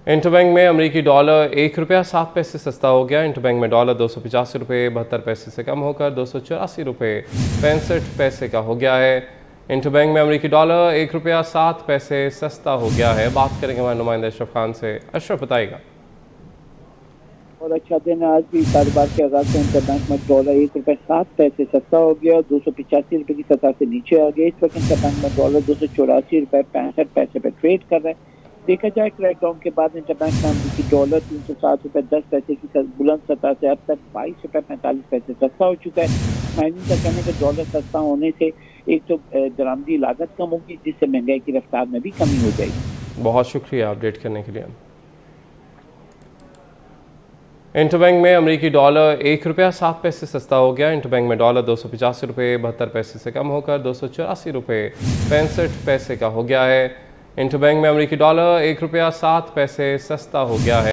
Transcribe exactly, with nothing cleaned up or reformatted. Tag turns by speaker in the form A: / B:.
A: Interbank में अमेरिकी dollar एक रुपया सात पैसे सस्ता हो गया। इंटरबैंक में डॉलर दो सौ पचासी रुपये बहत्तर पैसे से कम होकर दो सौ चौरासी रुपये पैंसठ पैसे का हो गया है। इंटरबैंक में अमेरिकी डॉलर एक रुपया सात पैसे सस्ता हो गया है। बात करेंगे हमारे नुमाइंदा अशरफ खान से। अशरफ बताएगा।
B: और अच्छा दिन है। आज भी कारोबार के आगाज से इंटरबैंक में डॉलर एक रुपये सात पैसे सस्ता हो गया और दो सौ पिचासी रुपये की सतह से नीचे आ गया। इस वक्त इंटरबैंक में डॉलर दो सौ चौरासी रुपये पैंसठ पैसे पे ट्रेड कर रहे हैं। देखा जाए क्रैकडाउन के बाद इंटरबैंक में अमेरिकी डॉलर तीन सौ सात रुपये दस पैसे की बुलंद सतह से अब तक बाईस रुपये पैंतालीस पैसे सस्ता हो चुका है। माइनिंग का कहने का डॉलर सस्ता होने से एक तो दरामदी लागत कम होगी, जिससे महंगाई की रफ्तार में भी कमी हो जाएगी।
A: बहुत शुक्रिया अपडेट करने के लिए। इंटरबैंक में अमेरिकी डॉलर एक रुपया सात पैसे सस्ता हो गया। इंटरबैंक में डॉलर दो सौ पचासी रुपये बहत्तर पैसे से कम होकर दो सौ चौरासी रुपये पैंसठ पैसे का हो गया है। इंटरबैंक में अमेरिकी डॉलर एक रुपया सात पैसे सस्ता हो गया है।